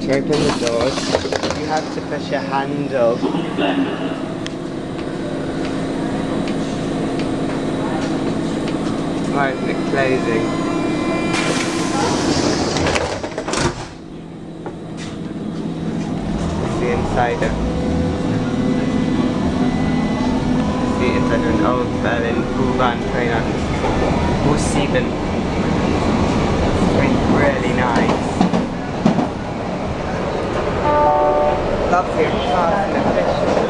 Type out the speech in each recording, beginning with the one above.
to open the doors, you have to push a handle. Why isn't it closing? It's the inside of an old Berlin U-Bahn train on U7. It's really nice. Lovely and fast and efficient.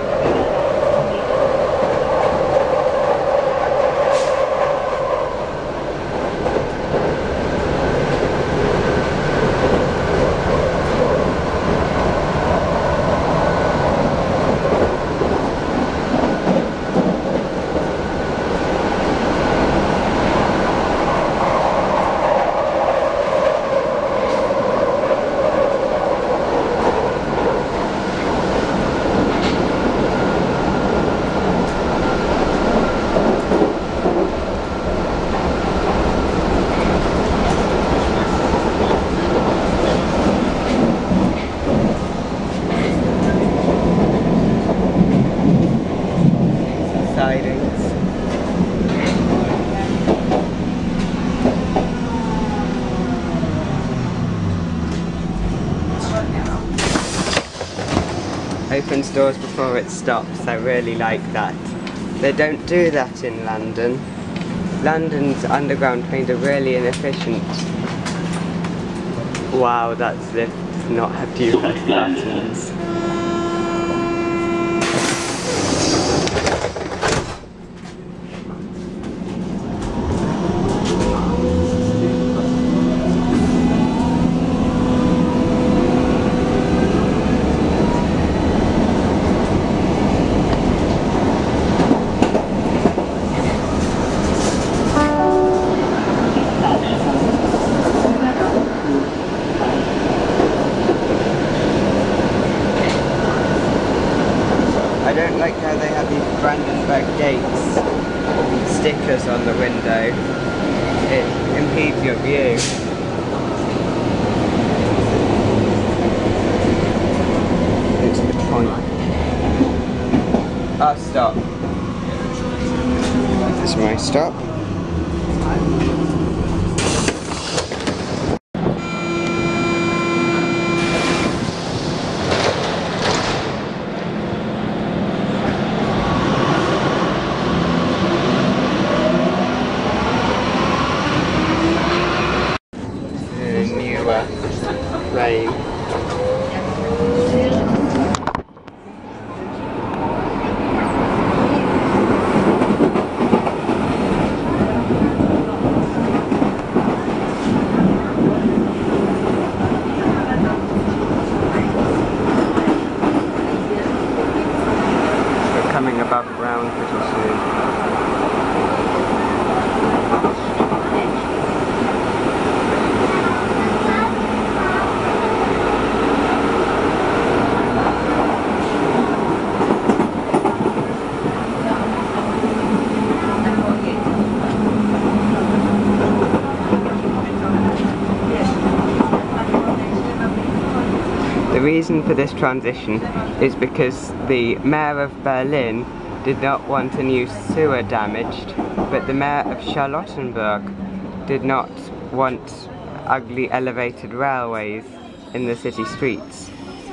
Opens doors before it stops. I really like that. They don't do that in London. London's underground trains are really inefficient. Wow, that's lift does not have dual buttons. I don't like how they have these Brandenburg Gates stickers on the window. It impedes your view. It's the point. Ah, stop. This is my stop. Rain. We're coming above ground pretty soon. The reason for this transition is because the Mayor of Berlin did not want a new sewer damaged, but the Mayor of Charlottenburg did not want ugly elevated railways in the city streets.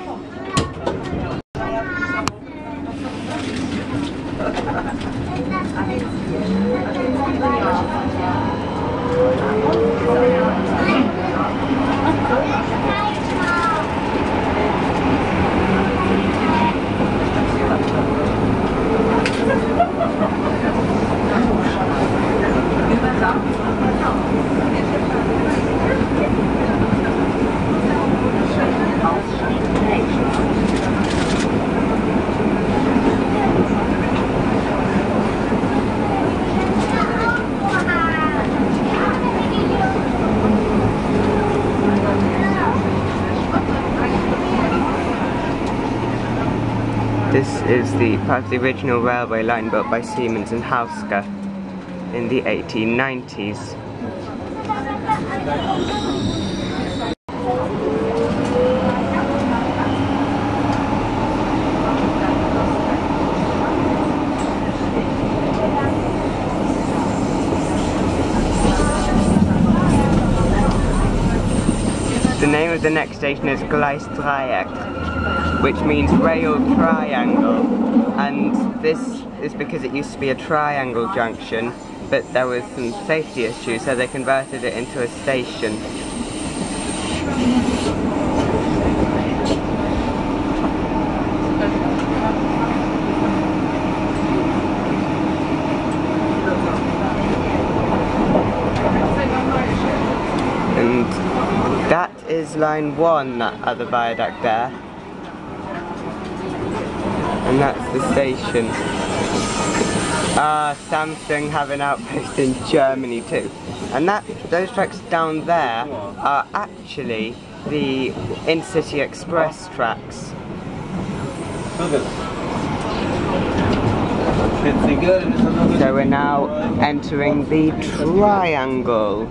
This is the part of the original railway line built by Siemens and Hausker in the 1890s. the next station is Gleisdreieck, which means rail triangle, and this is because it used to be a triangle junction, but there was some safety issues, so they converted it into a station. And that is line 1, that other viaduct there. And that's the station. Samsung have an outpost in Germany too. And those tracks down there are actually the Intercity Express tracks. So we're now entering the triangle.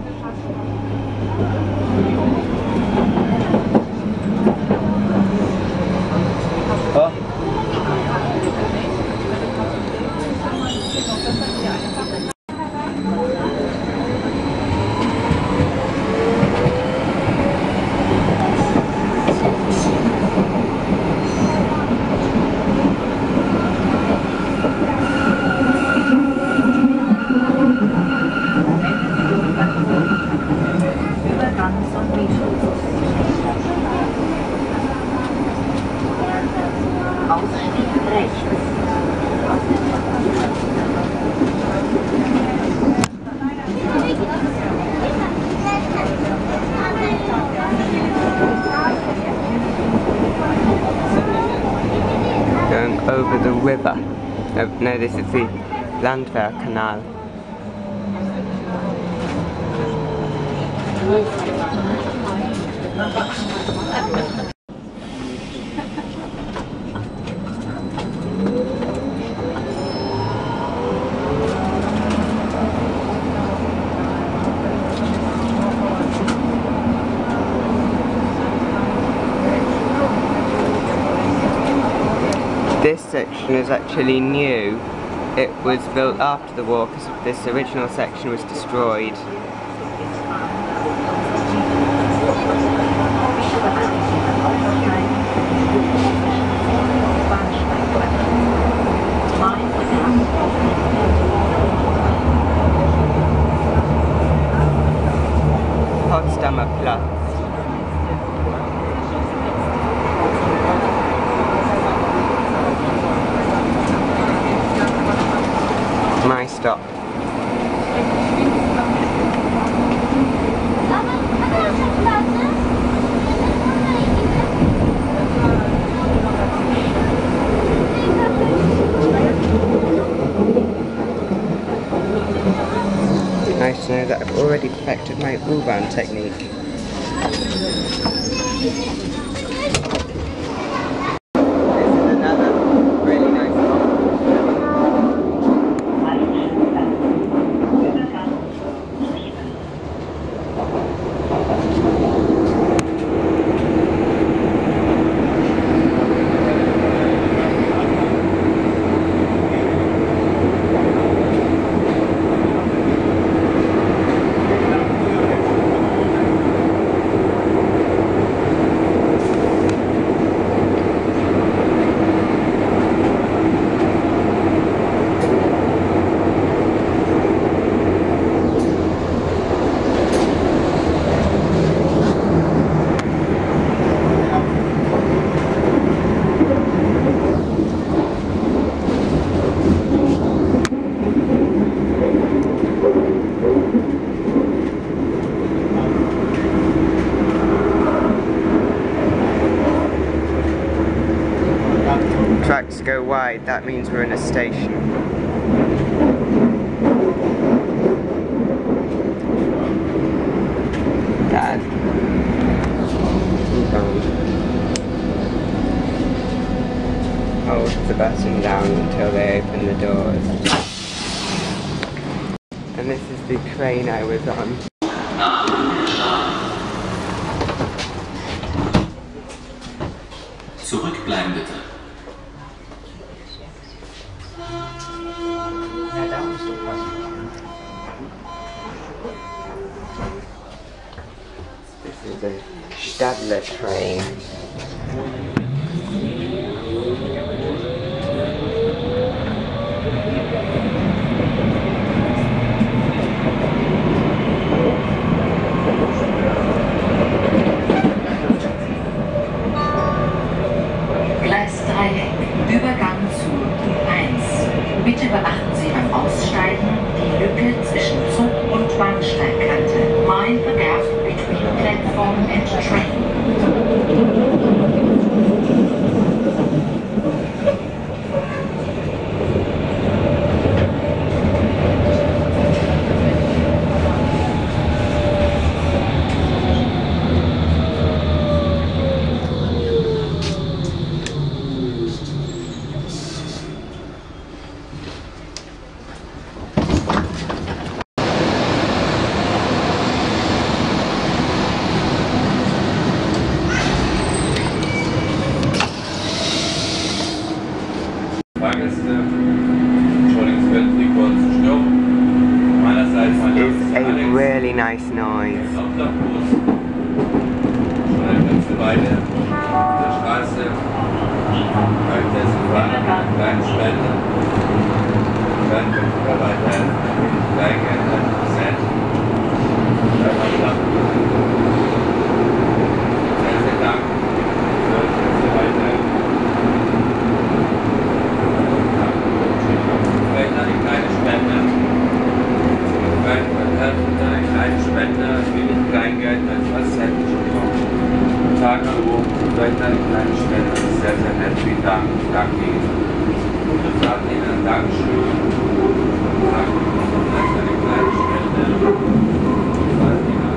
Going over the river. No, this is the Landwehrkanal. This section is actually new. It was built after the war because this original section was destroyed. Potsdamer Platz. My stop. Nice to know that I've already perfected my U-Bahn technique. Tracks go wide, that means we're in a station. Dad. Hold the button down until they open the doors. And this is the train I was on. Zurückbleiben bitte. This is a Stadler train. Gleis 3, Übergang zu U1. Bitte beachten Sie beim Aussteigen die Lücke zwischen Zug und Bahnsteigkante. Mind the gap between platform and train. It's a really nice noise. Vielleicht eine kleine Spende, das ist sehr, sehr nett. Vielen Dank. Ich danke Ihnen. Gute Fahrt Ihnen. Dankeschön. Danke. Vielleicht eine kleine Spende. Gute Fahrt Ihnen.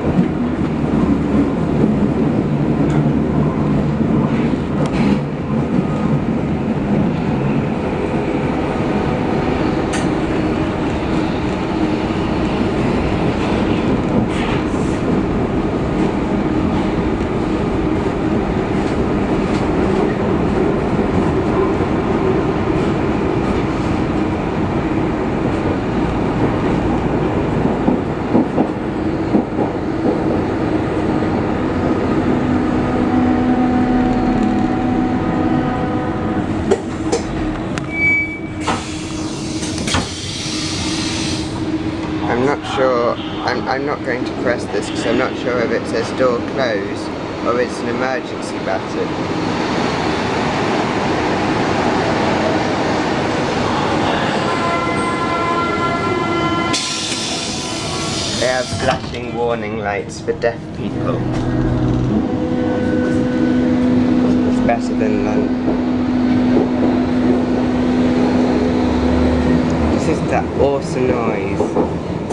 I'm not sure, I'm not going to press this because I'm not sure if it says door close or it's an emergency button. They have flashing warning lights for deaf people. It's better than London. This is that awesome noise.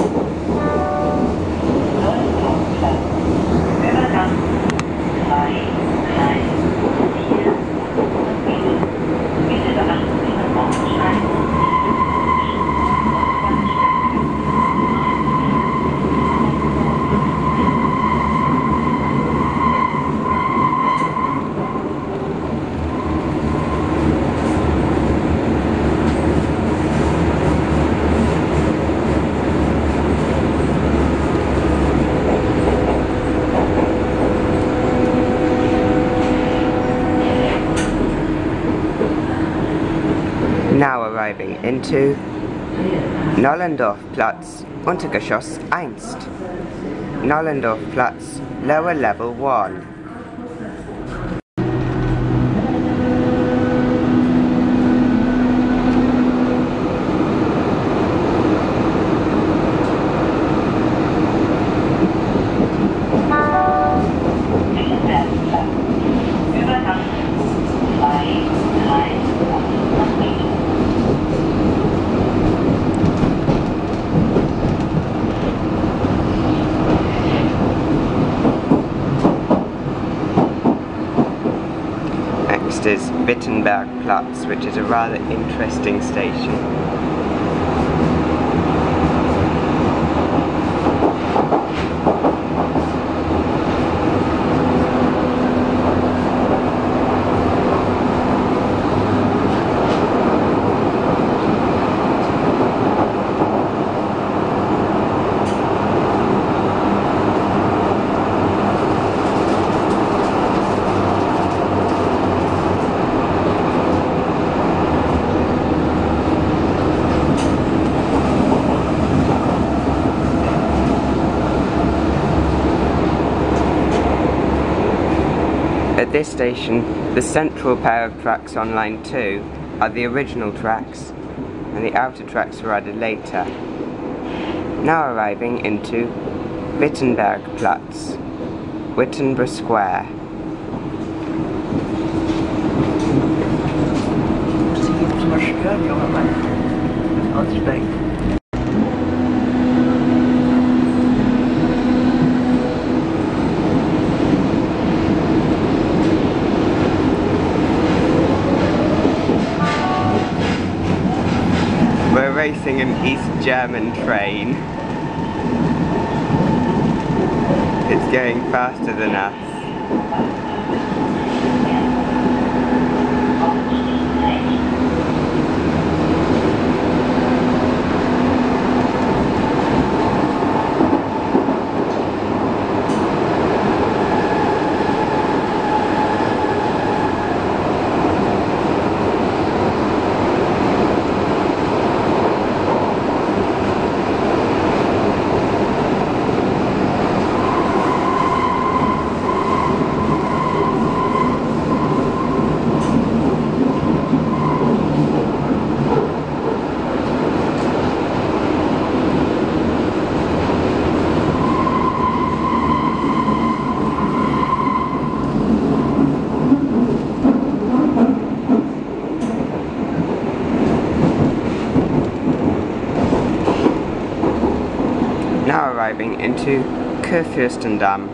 Now arriving into Nollendorfplatz, Untergeschoss 1. Nollendorfplatz, lower level 1. Next is Wittenbergplatz, which is a rather interesting station. At this station, the central pair of tracks on line 2 are the original tracks, and the outer tracks were added later. Now arriving into Wittenbergplatz, Wittenberg Square. We're racing an East German train. It's going faster than us. Now arriving into Kurfürstendamm.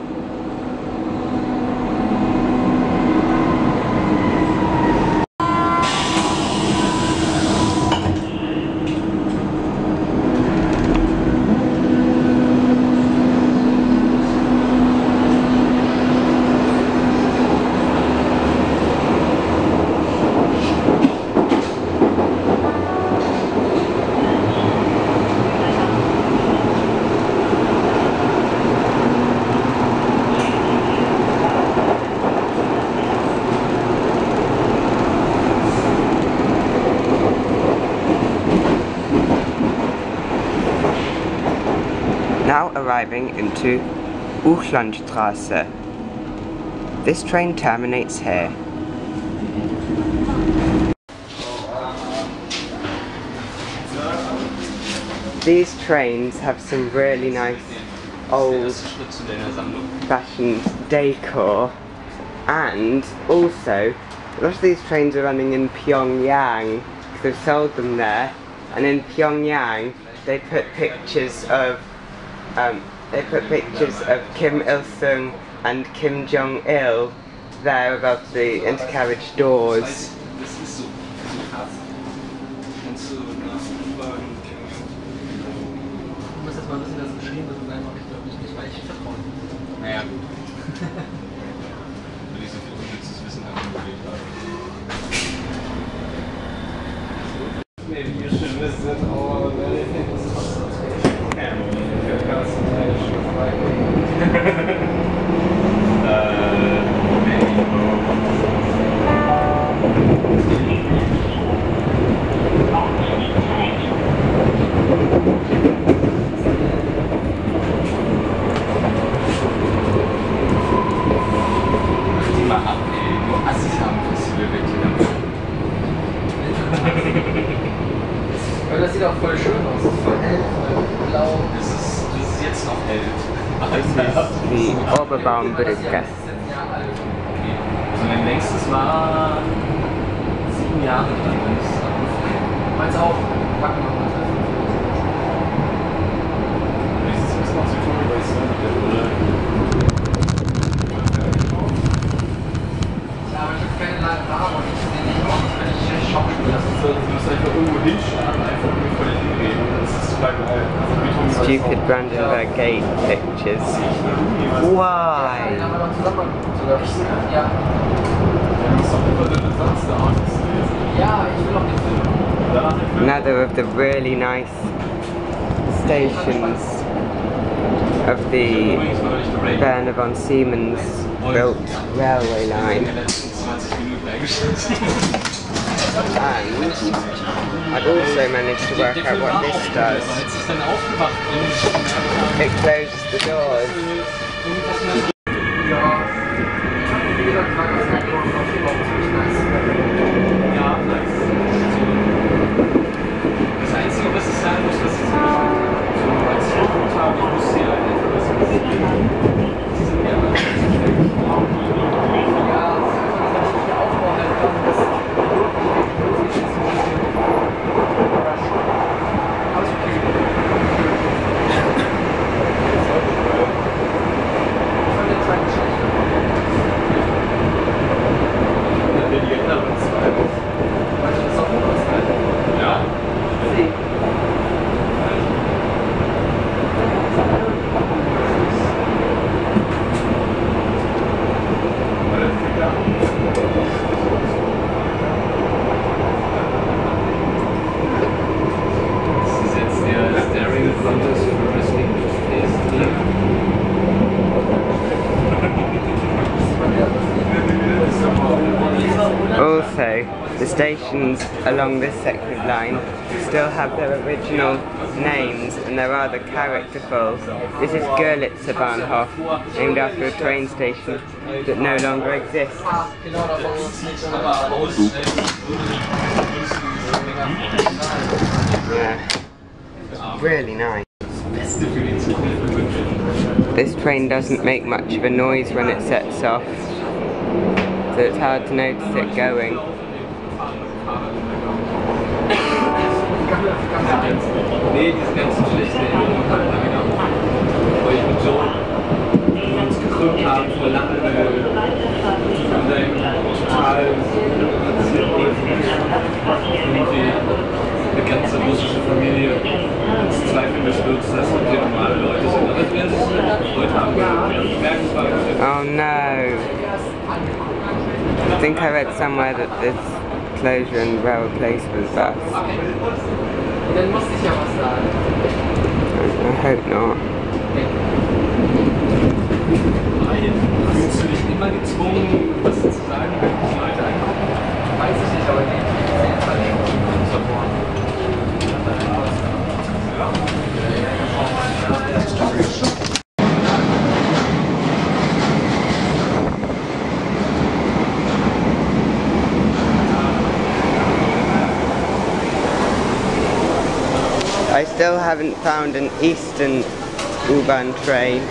Now arriving into Ulllandstraße. This train terminates here. These trains have some really nice old-fashioned decor, and also a lot of these trains are running in Pyongyang because they've sold them there, and in Pyongyang they put pictures of Kim Il-sung and Kim Jong-il there above the intercarriage doors. Naja, will ich so viel unnützes Wissen angelegt haben. Nee, wie schön ist das auch, das sieht auch voll schön aus. Das ist voll hell, blau. Das ist jetzt noch hell. This is the Oberbaumbrücke. Okay. Also mein längstes war 7 Jahre lang. Meins auch. Packen wir mal. Das ist ein bisschen auch so cool, weil ich es noch nicht oder? Ja, aber ich habe keine langen Haare und ich sehe nicht aus, wenn ich Schauspieler. Du musst einfach irgendwo hinstarten, einfach irgendwie vor dir hinreden. Das ist total geil. Stupid Brandenburg Gate pictures. Why? Ja, aber zusammen sogar. Ja. Ja, ich will auch den Film. Another of the really nice stations of the Werner von Siemens built railway line. And I've also managed to work out what this does. It closes the doors. Ja, wie gesagt, motto, the stations along this section of line still have their original names and they're rather characterful. This is Görlitzer Bahnhof, named after a train station that no longer exists. Yeah, really nice. This train doesn't make much of a noise when it sets off, so it's hard to notice it going. Nee, diese ganzen schlechten Erinnerungen hat man gehabt. Weil ich mit Joe uns gekrümmt haben vor Lachen, von seinem total irgendwie eine ganze russische Familie ins Zweifel gestürzt, dass wir normale Leute sind. Aber das werden sie sich nicht gefreut haben. Ich merke, es war Oh no! I think I read somewhere that this closure and rail replacement bus. Dann musste ich ja was sagen. I hope not. Fühlst du dich immer gezwungen, was zu sagen, wenn die Leute angucken? Weiß ich nicht, aber die sind verlinkt und so fort. I still haven't found an Eastern U-Bahn train.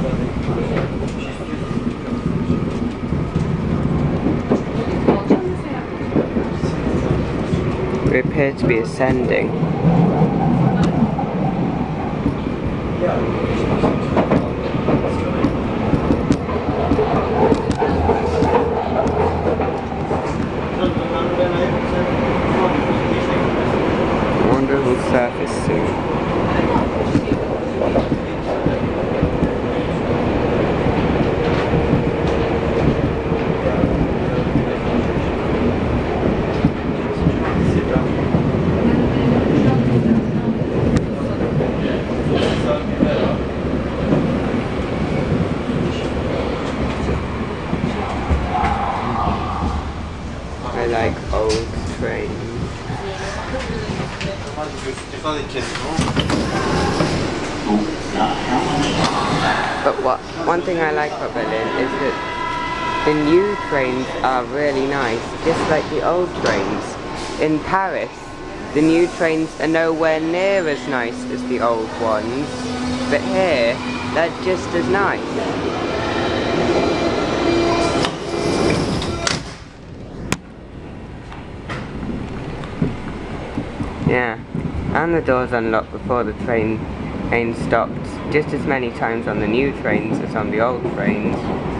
We appear to be ascending. I wonder who will surface soon. I like old trains. But one thing I like about Berlin is that the new trains are really nice, just like the old trains. In Paris, the new trains are nowhere near as nice as the old ones, but here, they're just as nice. Yeah, and the doors unlocked before the train stopped, just as many times on the new trains as on the old trains.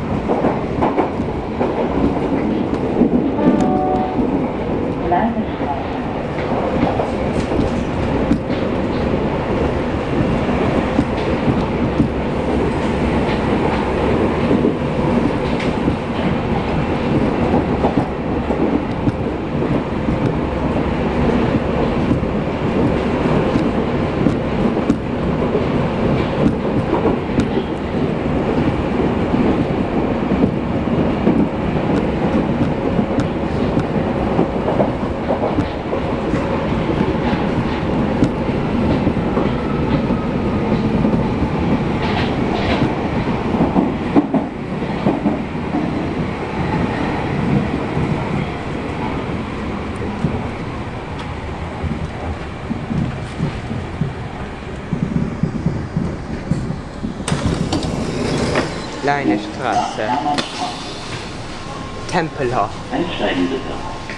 Kleine Straße. Tempelhof. Einsteigen bitte.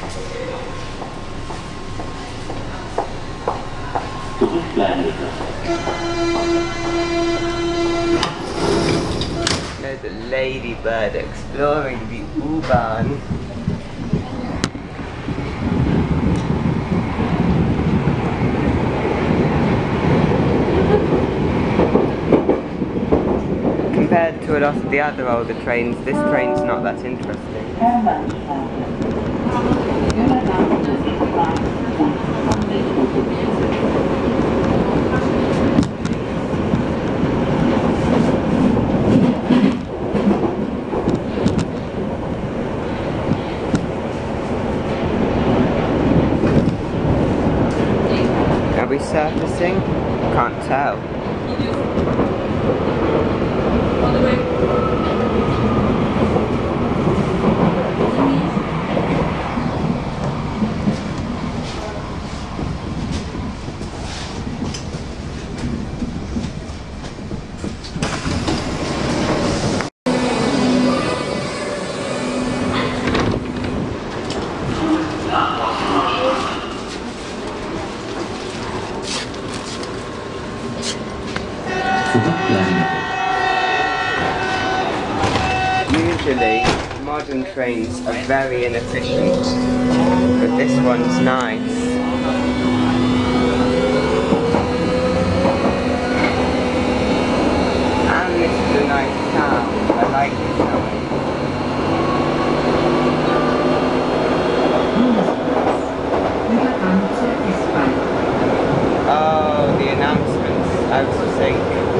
Zurückbleiben bitte. There's a ladybird exploring the U-Bahn. Compared to a lot of the other older trains, this train's not that interesting. Are we surfacing? Can't tell. Usually, modern trains are very inefficient, but this one's nice. And this is a nice town. I like this town. Oh, the announcements out of sync.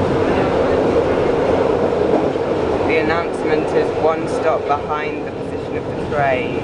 The announcement is one stop behind the position of the train.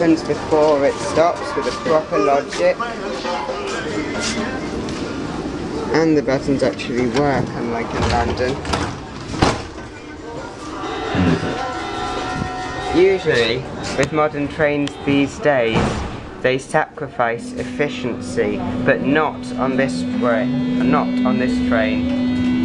happens before it stops with a proper logic. And the buttons actually work, unlike in London. Usually, with modern trains these days, they sacrifice efficiency, but not on this train. Not on this train.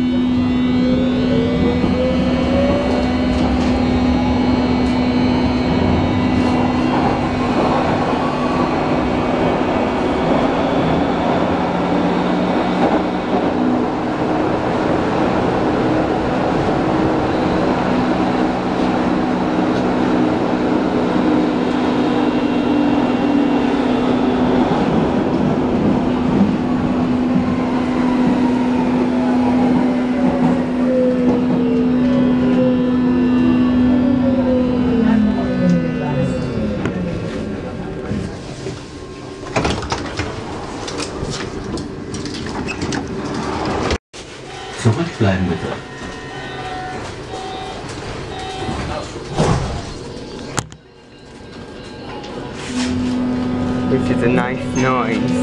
Zurückbleiben bitte. Which is a nice noise.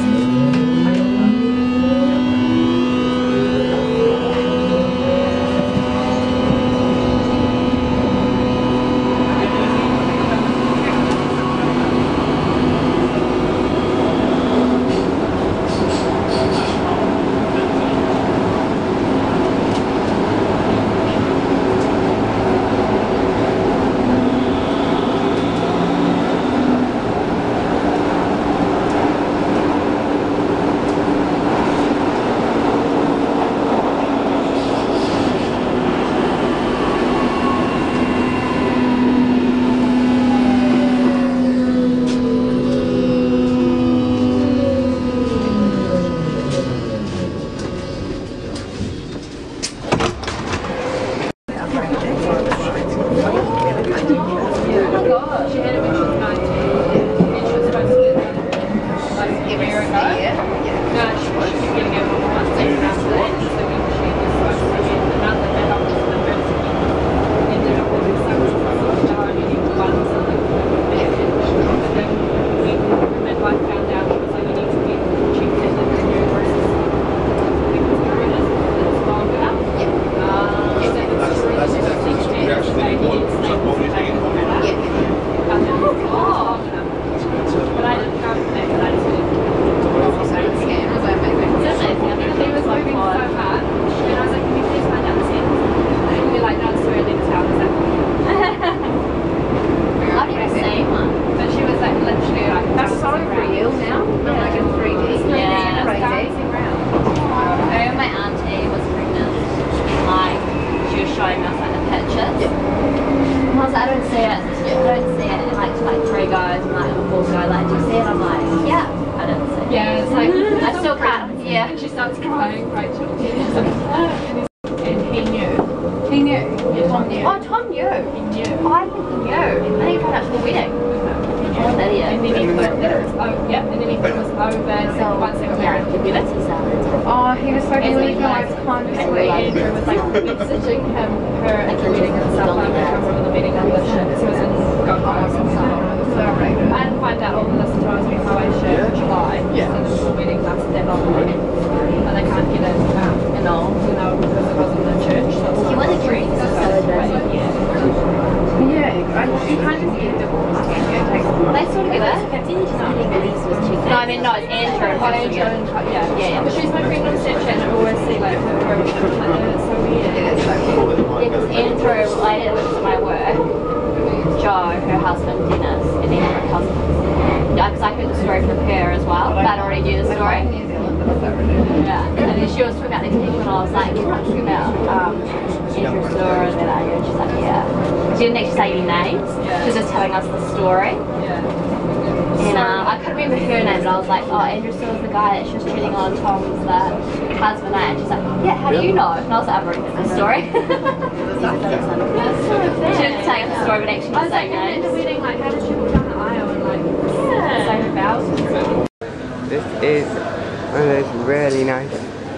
This is one of those really nice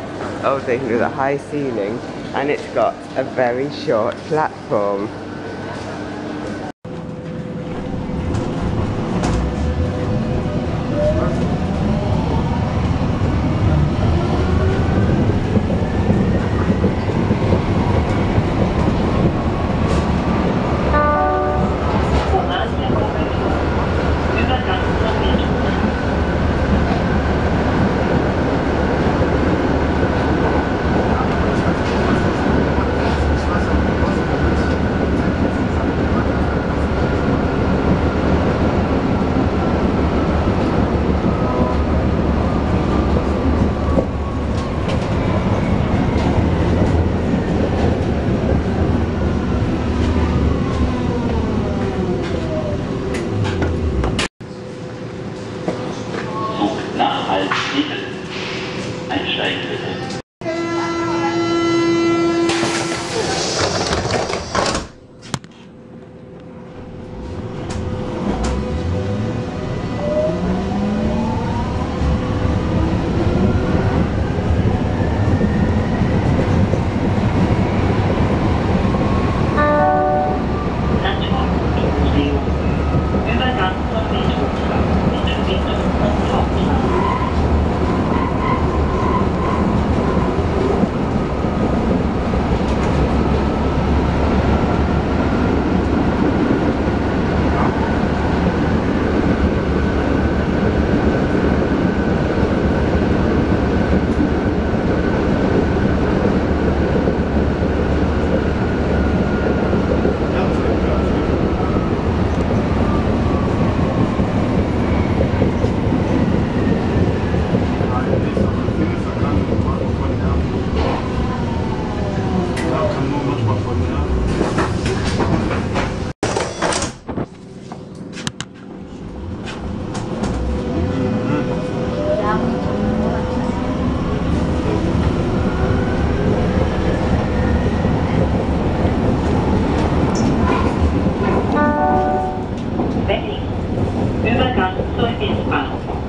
old things with a high ceiling, and it's got a very short platform. Bitte. Einsteigen bitte. Übergang zum Metrotram in Verbindung zum Hauptbahnhof. Übergang zur S-Bahn.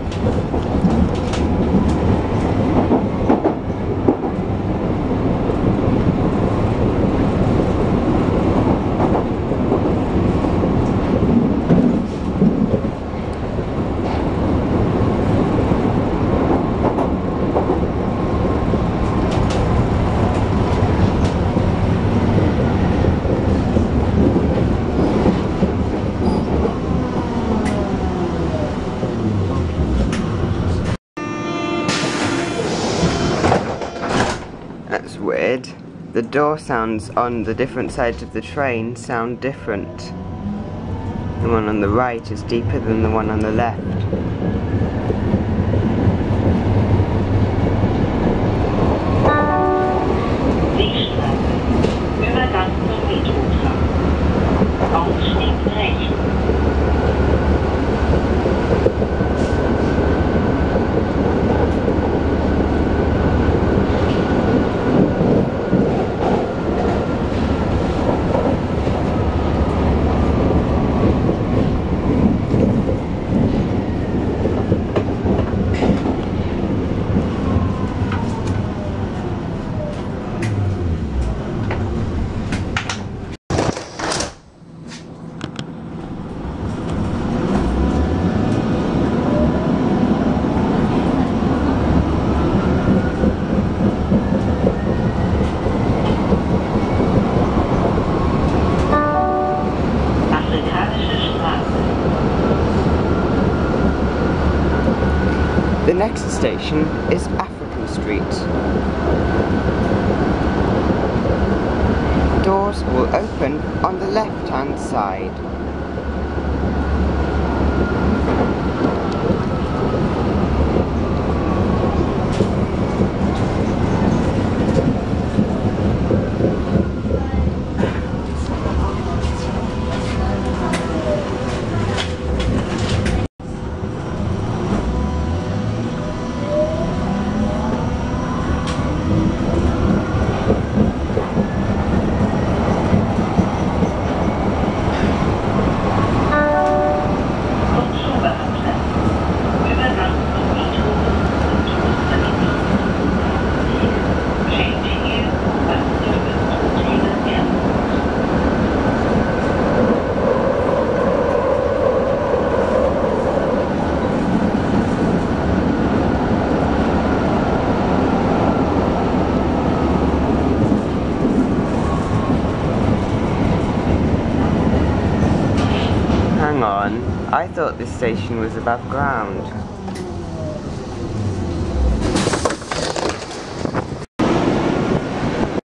That's weird. The door sounds on the different sides of the train sound different. The one on the right is deeper than the one on the left. Übergang zum Metrotram. Ausstieg rechts. The next station is African Street. Doors will open on the left-hand side. Hang on, I thought this station was above ground.